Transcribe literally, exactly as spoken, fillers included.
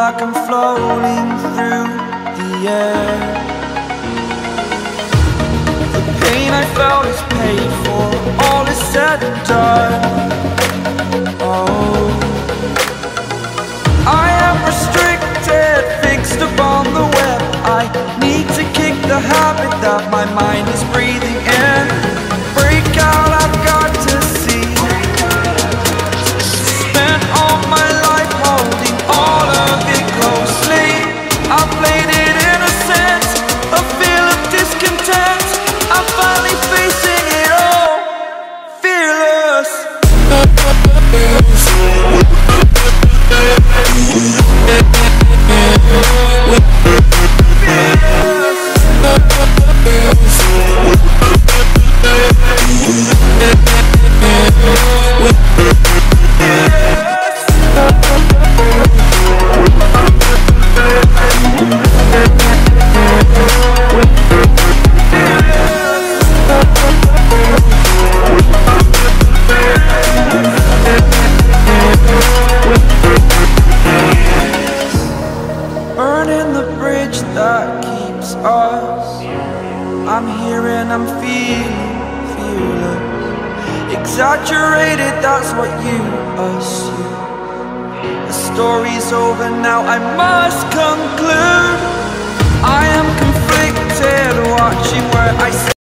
like I'm floating through the air. The pain I felt is paid for, all is said and done. Oh, I am restricted, fixed upon the web. I need to kick the habit that my mind is breathing in. Break out, I've got to see. Spent all my life holding all of it closely. I played it innocent, a feel of discontent. I'm finally facing it all, fearless. Burning the bridge that keeps us. I'm here and I'm feeling fearless. Exaggerated, that's what you assume. The story's over now, I must conclude. I am conflicted, watching where I